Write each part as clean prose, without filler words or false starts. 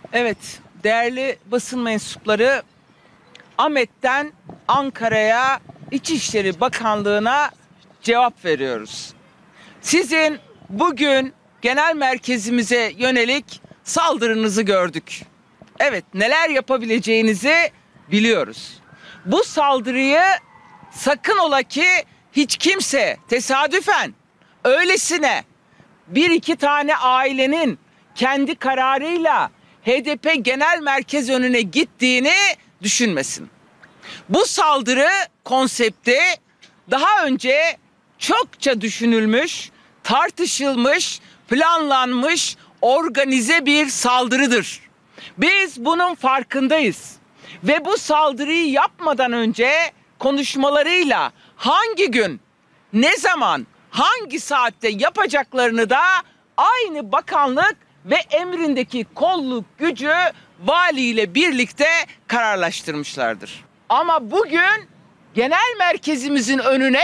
Evet, değerli basın mensupları, Ahmet'ten Ankara'ya İçişleri Bakanlığı'na cevap veriyoruz. Sizin bugün genel merkezimize yönelik saldırınızı gördük. Evet, neler yapabileceğinizi biliyoruz. Bu saldırıyı sakın ola ki hiç kimse tesadüfen, öylesine bir iki tane ailenin kendi kararıyla HDP Genel Merkez önüne gittiğini düşünmesin. Bu saldırı konsepti daha önce çokça düşünülmüş, tartışılmış, planlanmış, organize bir saldırıdır. Biz bunun farkındayız ve bu saldırıyı yapmadan önce konuşmalarıyla hangi gün, ne zaman, hangi saatte yapacaklarını da aynı bakanlık ve emrindeki kolluk gücü valiyle birlikte kararlaştırmışlardır. Ama bugün genel merkezimizin önüne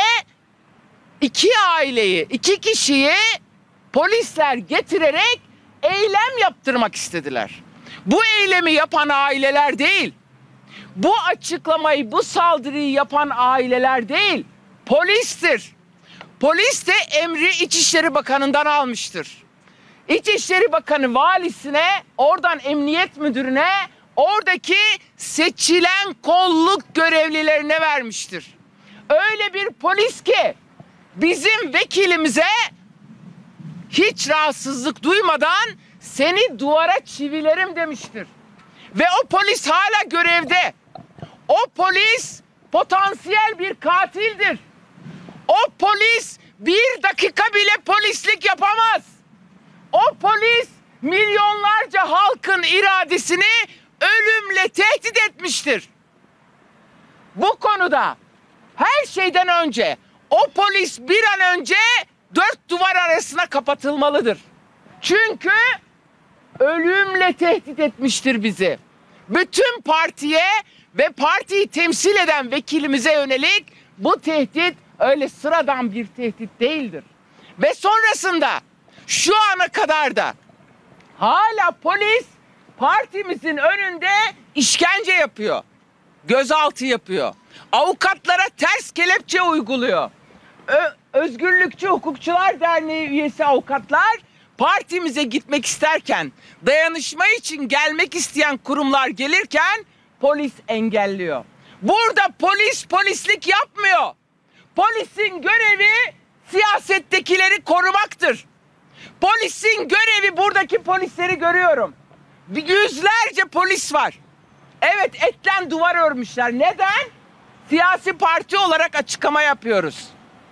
iki aileyi, iki kişiyi polisler getirerek eylem yaptırmak istediler. Bu eylemi yapan aileler değil, bu açıklamayı, bu saldırıyı yapan aileler değil, polistir. Polis de emri İçişleri Bakanı'ndan almıştır. İçişleri Bakanı valisine, oradan emniyet müdürüne, oradaki seçilen kolluk görevlilerine vermiştir. Öyle bir polis ki bizim vekilimize hiç rahatsızlık duymadan seni duvara çivilerim demiştir. Ve o polis hala görevde. O polis potansiyel bir katildir. O polis bir dakika bile polislik yapamaz. O polis milyonlarca halkın iradesini ölümle tehdit etmiştir. Bu konuda her şeyden önce o polis bir an önce dört duvar arasına kapatılmalıdır. Çünkü ölümle tehdit etmiştir bizi. Bütün partiye ve partiyi temsil eden vekilimize yönelik bu tehdit öyle sıradan bir tehdit değildir. Ve sonrasında şu ana kadar da hala polis partimizin önünde işkence yapıyor. Gözaltı yapıyor. Avukatlara ters kelepçe uyguluyor. Özgürlükçü Hukukçular Derneği üyesi avukatlar partimize gitmek isterken, dayanışma için gelmek isteyen kurumlar gelirken polis engelliyor. Burada polis polislik yapmıyor. Polisin görevi siyasettekileri korumaktır. Polisin görevi, buradaki polisleri görüyorum. Yüzlerce polis var. Evet, etten duvar örmüşler. Neden? Siyasi parti olarak açıklama yapıyoruz.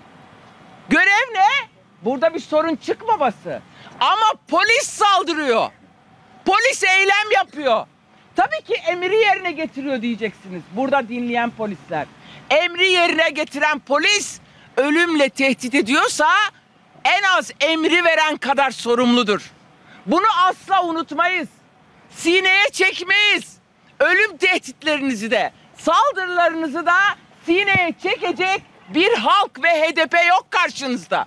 Görev ne? Burada bir sorun çıkmaması. Ama polis saldırıyor. Polis eylem yapıyor. Tabii ki emri yerine getiriyor diyeceksiniz. Burada dinleyen polisler. Emri yerine getiren polis ölümle tehdit ediyorsa en az emri veren kadar sorumludur. Bunu asla unutmayız. Sineye çekmeyiz. Ölüm tehditlerinizi de, saldırılarınızı da sineye çekecek bir halk ve HDP yok karşınızda.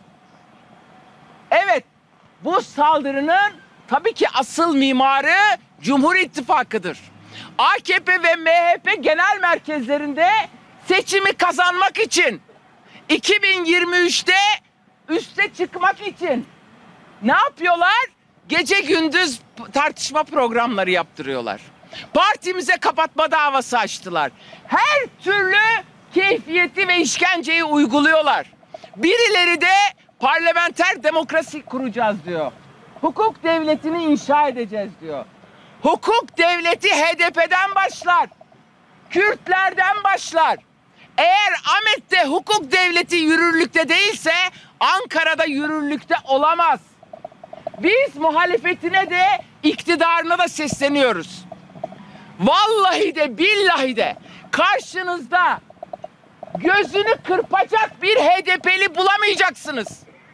Evet, bu saldırının tabii ki asıl mimarı Cumhur İttifakı'dır. AKP ve MHP genel merkezlerinde seçimi kazanmak için, 2023'te üste çıkmak için ne yapıyorlar? Gece gündüz tartışma programları yaptırıyorlar. Partimize kapatma davası açtılar. Her türlü keyfiyeti ve işkenceyi uyguluyorlar. Birileri de parlamenter demokrasi kuracağız diyor. Hukuk devletini inşa edeceğiz diyor. Hukuk devleti HDP'den başlar. Kürtlerden başlar. Eğer Ahmet'te hukuk devleti yürürlükte değilse Ankara'da yürürlükte olamaz. Biz muhalefetine de iktidarına da sesleniyoruz. Vallahi de billahi de karşınızda gözünü kırpacak bir HDP'li bulamayacaksınız.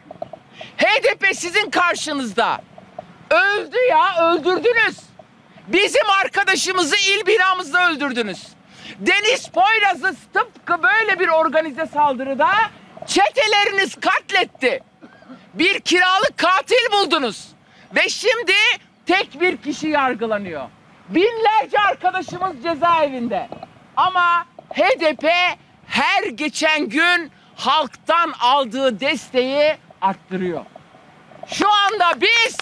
HDP sizin karşınızda. Öldü ya, öldürdünüz. Bizim arkadaşımızı il binamızda öldürdünüz. Deniz Poyraz'ı tıpkı böyle bir organize saldırıda çeteleriniz katletti. Bir kiralık katil buldunuz. Ve şimdi tek bir kişi yargılanıyor. Binlerce arkadaşımız cezaevinde. Ama HDP her geçen gün halktan aldığı desteği arttırıyor. Şu anda biz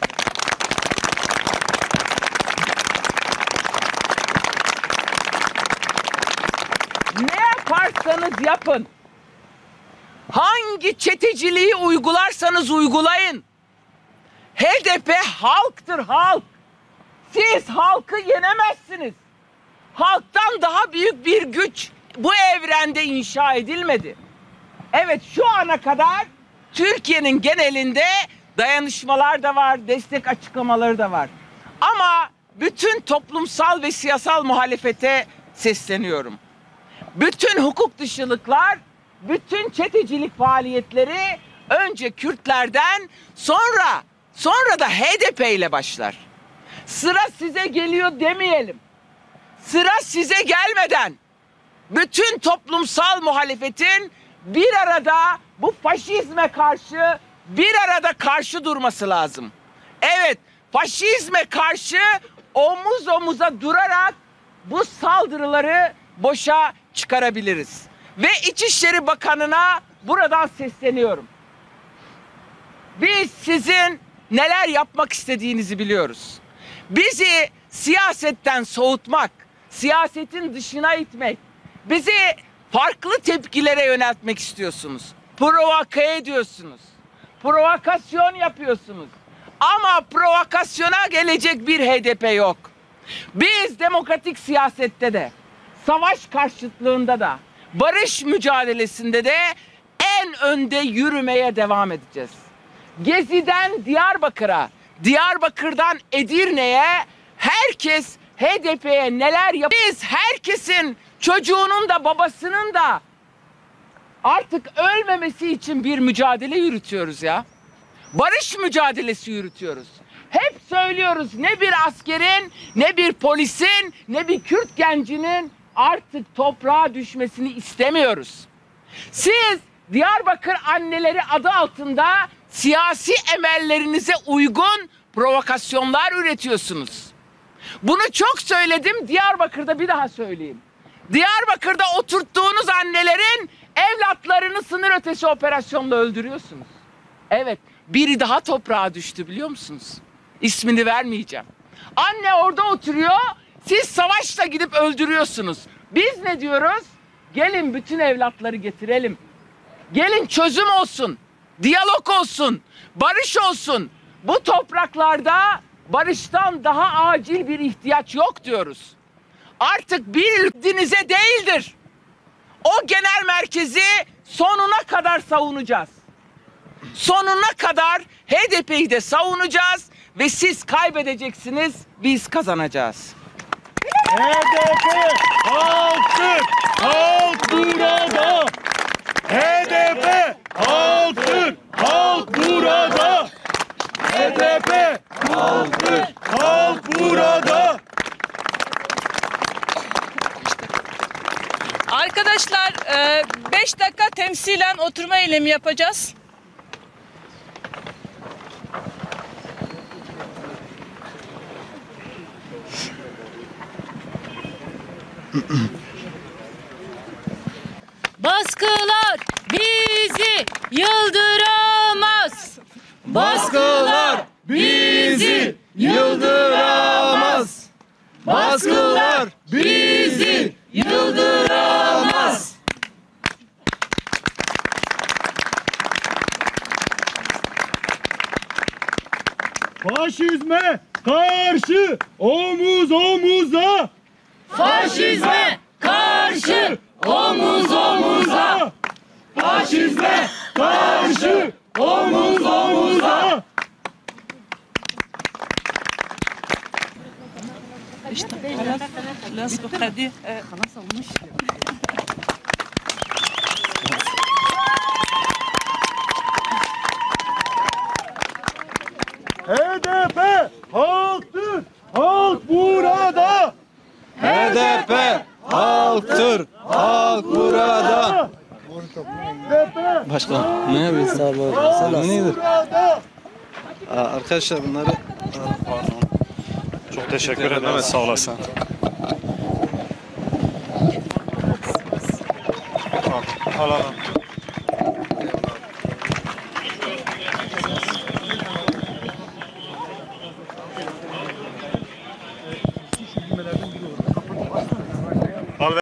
ne yaparsanız yapın, hangi çeteciliği uygularsanız uygulayın, HDP halktır, halk. Siz halkı yenemezsiniz. Halktan daha büyük bir güç bu evrende inşa edilmedi. Evet, şu ana kadar Türkiye'nin genelinde dayanışmalar da var, destek açıklamaları da var. Ama bütün toplumsal ve siyasal muhalefete sesleniyorum. Bütün hukuk dışılıklar, bütün çetecilik faaliyetleri önce Kürtlerden, sonra da HDP ile başlar. Sıra size geliyor demeyelim. Sıra size gelmeden bütün toplumsal muhalefetin bir arada bu faşizme karşı karşı durması lazım. Evet, faşizme karşı omuz omuza durarak bu saldırıları boşa çıkarabiliriz. Ve İçişleri Bakanı'na buradan sesleniyorum. Biz sizin neler yapmak istediğinizi biliyoruz. Bizi siyasetten soğutmak, siyasetin dışına itmek, bizi farklı tepkilere yöneltmek istiyorsunuz. Provoke ediyorsunuz. Provokasyon yapıyorsunuz. Ama provokasyona gelecek bir HDP yok. Biz demokratik siyasette de, savaş karşıtlığında da, barış mücadelesinde de en önde yürümeye devam edeceğiz. Gezi'den Diyarbakır'a, Diyarbakır'dan Edirne'ye herkes HDP'ye neler yapıyor? Biz herkesin, çocuğunun da babasının da artık ölmemesi için bir mücadele yürütüyoruz ya. Barış mücadelesi yürütüyoruz. Hep söylüyoruz, ne bir askerin, ne bir polisin, ne bir Kürt gencinin artık toprağa düşmesini istemiyoruz. Siz Diyarbakır anneleri adı altında siyasi emellerinize uygun provokasyonlar üretiyorsunuz. Bunu çok söyledim, Diyarbakır'da bir daha söyleyeyim. Diyarbakır'da oturttuğunuz annelerin evlatlarını sınır ötesi operasyonla öldürüyorsunuz. Evet, biri daha toprağa düştü biliyor musunuz? İsmini vermeyeceğim. Anne orada oturuyor, siz savaşla gidip öldürüyorsunuz. Biz ne diyoruz? Gelin bütün evlatları getirelim. Gelin çözüm olsun, diyalog olsun, barış olsun. Bu topraklarda barıştan daha acil bir ihtiyaç yok diyoruz. Artık bir dinize değildir. O genel merkezi sonuna kadar savunacağız. Sonuna kadar HDP'yi de savunacağız ve siz kaybedeceksiniz, biz kazanacağız. HDP halktır, halk burada. HDP halktır, halk burada. HDP halktır, halk burada. Arkadaşlar 5 dakika temsilen oturma eylemi yapacağız. Baskılar bizi yıldıramaz. Baskılar bizi yıldıramaz. Baskılar bizi yıldıramaz. Faşizme karşı omuz omuza. Faşizme karşı omuz omuza. Faşizme karşı omuz omuza. İşte خلاص بقدي خلاص olmuş. HDP halktır, halk burada. HDP halktır, halk burada. Başkan ne yapıyorsun? Sağ olun. Bu nedir? Burada. Arkadaşlar bunları Çok teşekkür ederim. Sağ olasın. Al al.